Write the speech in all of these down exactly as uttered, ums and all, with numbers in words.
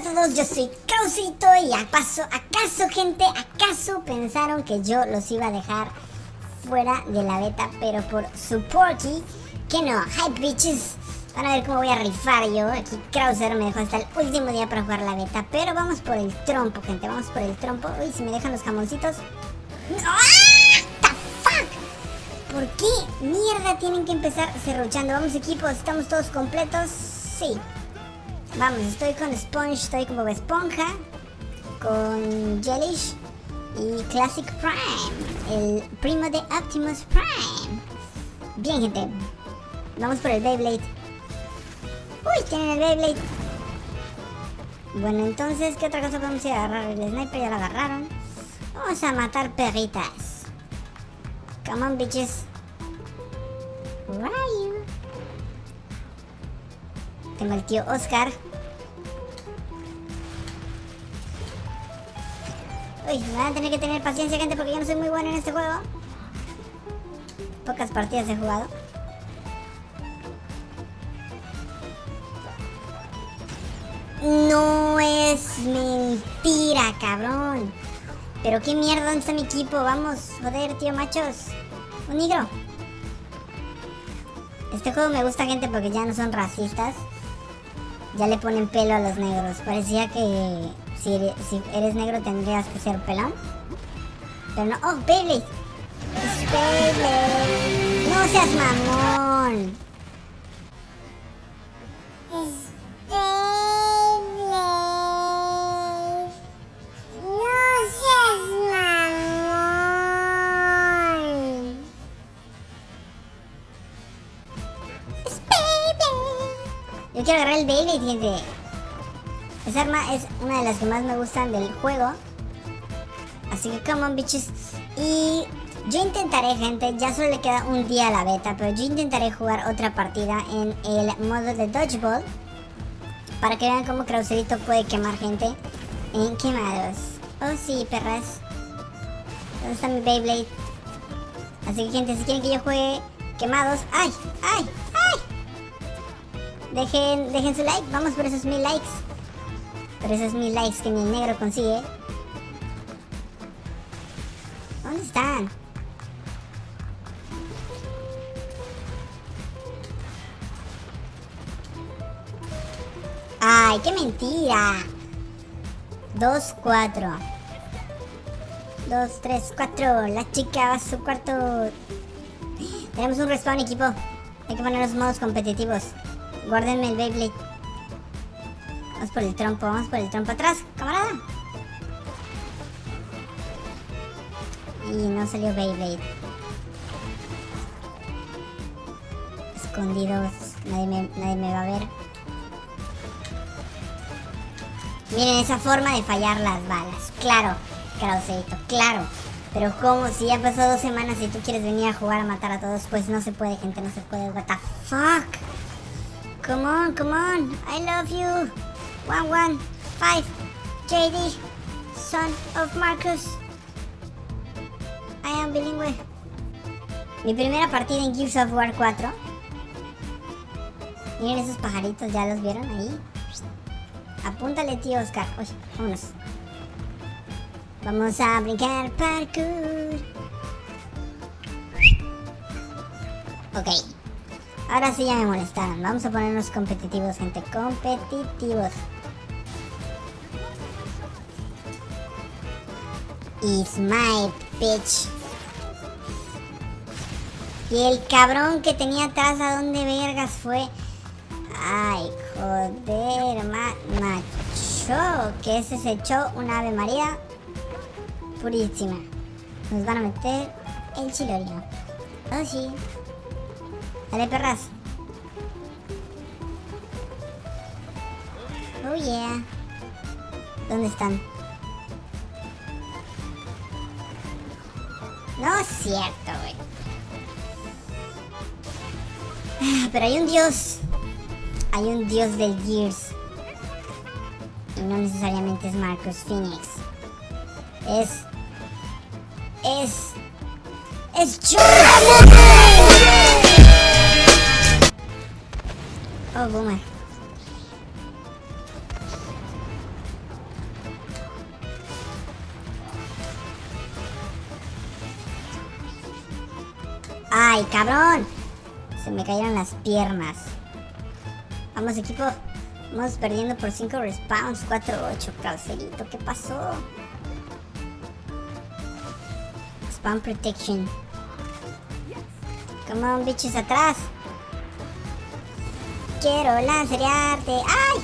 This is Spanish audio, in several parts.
todos, yo soy Krausito y acaso, acaso gente, acaso pensaron que yo los iba a dejar fuera de la beta, pero por su porky, que no, hype bitches, van a ver cómo voy a rifar yo. Aquí Krauser me dejó hasta el último día para jugar la beta, pero vamos por el trompo, gente, vamos por el trompo. Uy, si me dejan los jamoncitos. ¡Ah! The fuck! ¿Por qué mierda tienen que empezar serruchando? Vamos equipos, estamos todos completos, sí. Vamos, estoy con Sponge, estoy con Bob Esponja, con Jellish y Classic Prime, el primo de Optimus Prime. Bien, gente, vamos por el Beyblade. Uy, tienen el Beyblade. Bueno, entonces, ¿qué otra cosa podemos ir a agarrar? El sniper ya lo agarraron. Vamos a matar perritas. Come on, bitches. Where are you? Tengo el tío Oscar. Uy, van a tener que tener paciencia, gente, porque yo no soy muy bueno en este juego. Pocas partidas he jugado. No es mentira, cabrón. Pero qué mierda, ¿dónde está mi equipo? Vamos, joder, tío machos. Un negro. Este juego me gusta, gente, porque ya no son racistas. Ya le ponen pelo a los negros. Parecía que si eres, si eres negro tendrías que ser pelón. Pero no. ¡Oh, Beyblade! ¡Es Beyblade! ¡No seas mamón! ¡Es Beyblade! ¡No seas mamón! ¡Es Beyblade! Yo quiero agarrar el Beyblade, gente. Esa arma es una de las que más me gustan del juego. Así que come on, bitches. Y yo intentaré, gente, ya solo le queda un día a la beta, pero yo intentaré jugar otra partida en el modo de Dodgeball, para que vean cómo Krauserito puede quemar gente en quemados. Oh sí, perras. ¿Dónde está mi Beyblade? Así que, gente, si quieren que yo juegue quemados... ¡Ay! ¡Ay! ¡Ay! Dejen, dejen su like, vamos por esos mil likes. Por esos mil likes que mi negro consigue. ¿Dónde están? ¡Ay, qué mentira! Dos, cuatro. Dos, tres, cuatro. La chica va a su cuarto. Tenemos un respawn, equipo. Hay que poner los modos competitivos. Guárdenme el Beyblade. Vamos por el trompo, vamos por el trompo. ¡Atrás, camarada! Y no salió Beyblade. Escondidos. Nadie me, nadie me va a ver. Miren esa forma de fallar las balas. Claro, Krauserito, claro. Pero como si ya pasó dos semanas y tú quieres venir a jugar a matar a todos, pues no se puede, gente, no se puede. What the fuck? Come on, come on. I love you. One, one, five. J D, son of Marcus. I am bilingüe. Mi primera partida en Gears of War cuatro. Miren esos pajaritos, ¿ya los vieron ahí? Apúntale, tío Oscar. Uy, vámonos. Vamos a brincar parkour. Ok. Ahora sí ya me molestaron. Vamos a ponernos competitivos, gente. Competitivos. It's my bitch. Y el cabrón que tenía atrás, ¿a dónde vergas fue? Ay, joder, ma macho. Que ese se echó una Ave María purísima. Nos van a meter el chilorio. Oh, sí. Dale, perras. Oh, yeah. ¿Dónde están? No es cierto, güey. Pero hay un dios. Hay un dios del Gears. Y no necesariamente es Marcus Phoenix. Es... Es... Es John. Oh, boomer. ¡Ay, cabrón! Se me cayeron las piernas. Vamos, equipo. Vamos perdiendo por cinco respawns. cuatro ocho, Krauserito. ¿Qué pasó? Spawn protection. Come on, bitches, atrás. Quiero lancerearte. ¡Ay!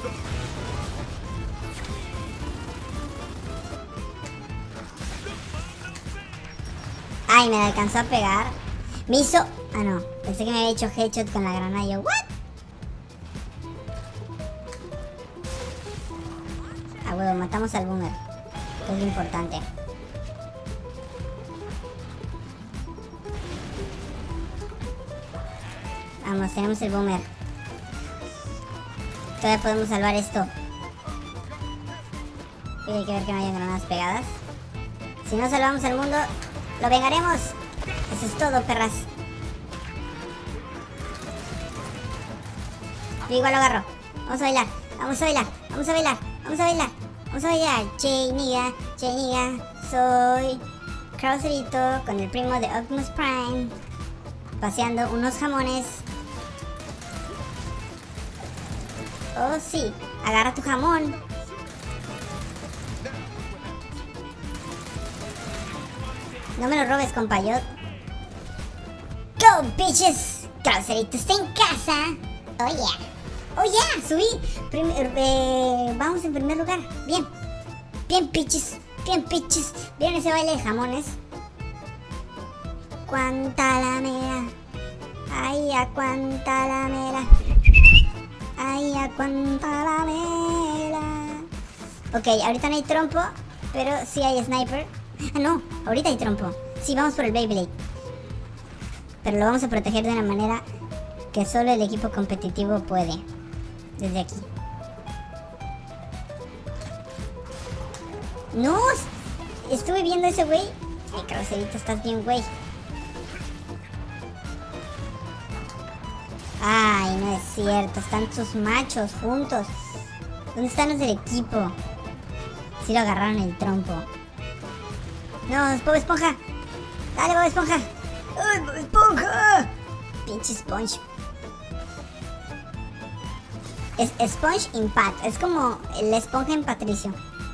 Ay, me la alcanzó a pegar. Me hizo... Ah, no. Pensé que me había hecho headshot con la granada. Yo, ¿what? Ah, huevo, matamos al boomer. Que es lo importante. Vamos, tenemos el boomer. Todavía podemos salvar esto. Y hay que ver que no haya granadas pegadas. Si no salvamos el mundo, lo vengaremos. Eso es todo, perras. Yo igual lo agarro. Vamos a bailar, vamos a bailar, vamos a bailar, vamos a bailar, vamos a bailar. Che niga, che niga. Soy Krauserito con el primo de Optimus Prime, paseando unos jamones. Oh sí, agarra tu jamón. No me lo robes, compayot. Go, bitches. Krauserito está en casa. Oh yeah. Oh yeah, subí. Prim eh, vamos en primer lugar. Bien. Bien, bitches. Bien, bitches. ¿Vieron ese baile de jamones? Cuánta la mera. Ay, a cuánta la mera. Ay, a cuánta la mera. Ok, ahorita no hay trompo, pero sí hay sniper. Ah, no, ahorita hay trompo. Sí, vamos por el Beyblade. Pero lo vamos a proteger de una manera que solo el equipo competitivo puede. Desde aquí. No, estuve viendo ese güey. Ay, Krauserito, estás bien, güey. Ay, no es cierto. Están sus machos juntos. ¿Dónde están los del equipo? Sí lo agarraron el trompo. No, es Bob Esponja. Dale, Bob Esponja. ¡Ay, Bob Esponja! Pinche Sponge. Es Sponge Impact. Es como la esponja en Patricio.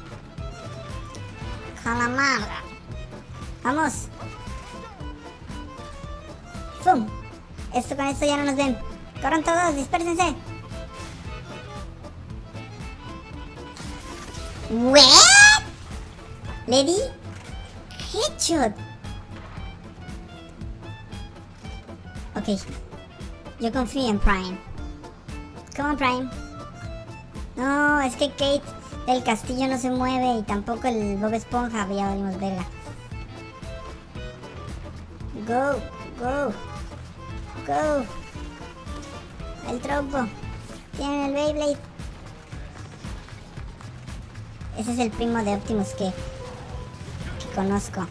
Calamarra. Vamos. ¡Fum! Esto con esto ya no nos ven. Corran todos, dispérsense. ¿What? Le di headshot. Ok. Yo confío en Prime. Come on, Prime. No, es que Kate del castillo no se mueve y tampoco el Bob Esponja. Ya valimos verga. Go, go, go. El trompo. Tienen el Beyblade. Ese es el primo de Optimus que, que conozco.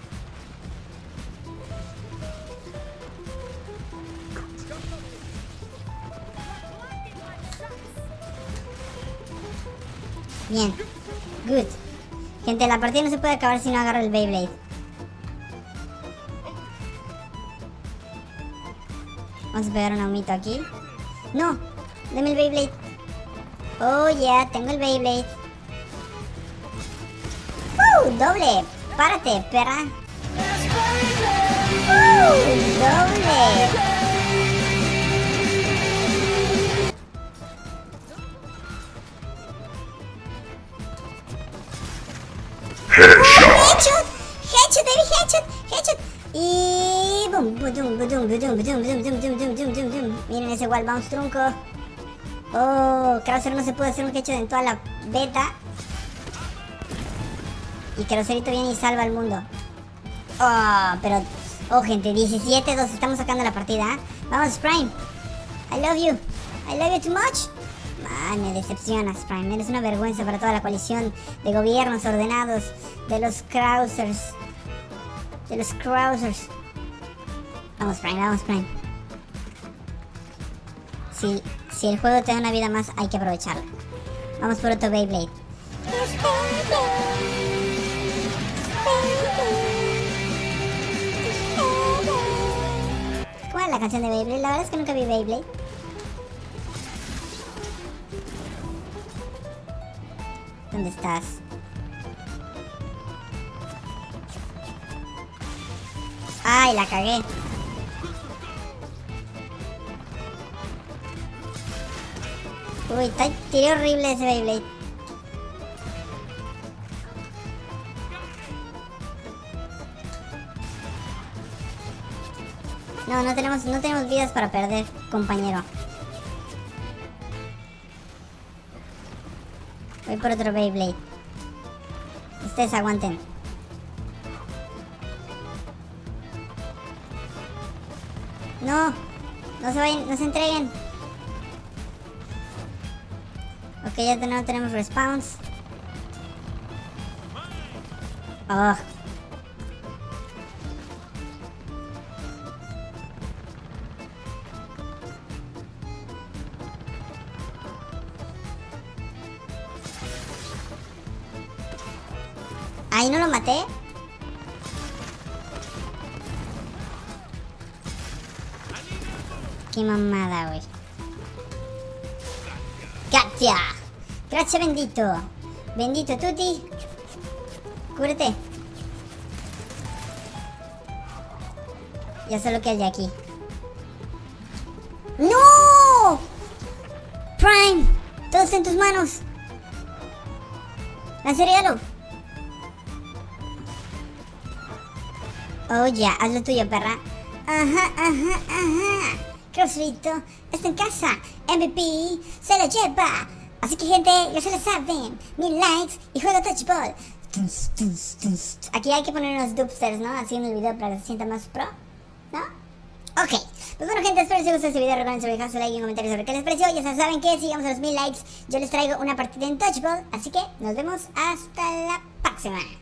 Bien. Good. Gente, la partida no se puede acabar si no agarro el Beyblade. Vamos a pegar un humito aquí. No, deme el Beyblade. Oh yeah, tengo el Beyblade. ¡Uh! Doble. Párate, perra. ¡Uh! Doble. Headshot, headshot, baby, headshot, headshot. Y boom, budum, budum, budum, budum, budum, budum, budum, budum, budum, budum. Miren ese wall bounce trunco. Oh, Krauser no se puede hacer un headshot en toda la beta. Y Krauserito viene y salva al mundo. Oh, pero... Oh, gente, diecisiete dos, estamos sacando la partida, ¿eh? Vamos, Prime. I love you. I love you too much. Man, me decepcionas, Prime. Eres una vergüenza para toda la coalición de gobiernos ordenados de los Krausers. De los Krausers. Vamos, Prime, vamos, Prime. Si, si el juego te da una vida más, hay que aprovecharla. Vamos por otro Beyblade. la canción de Beyblade. La verdad es que nunca vi Beyblade. ¿Dónde estás? Ay, la cagué. Uy, está, tiré horrible ese Beyblade. No, no tenemos, no tenemos vidas para perder, compañero. Voy por otro Beyblade. Ustedes aguanten. No, no se vayan, no se entreguen. Ok, ya de nuevo tenemos respawns. Oh. Ahí no lo maté. Qué mamada, güey. ¡Gotcha! Gracias, bendito. Bendito, Tuti. Cúbrete. Ya sé lo que hay de aquí. ¡No! Prime, todo está en tus manos. Lanceregalo. Oh, ya, haz lo tuyo, perra. Ajá, ajá, ajá. Crossfito está en casa. M V P se lo lleva. Así que, gente, ya se lo saben. Mil likes y juega Touchball. Aquí hay que poner unos dubsters, ¿no? Así en el video para que se sienta más pro, ¿no? Ok, pues bueno, gente, espero que les guste este video. Recuerden sobre dejar su like y un comentario sobre qué les pareció. Ya saben que si llegamos a los mil likes, yo les traigo una partida en Touchball. Así que nos vemos hasta la próxima.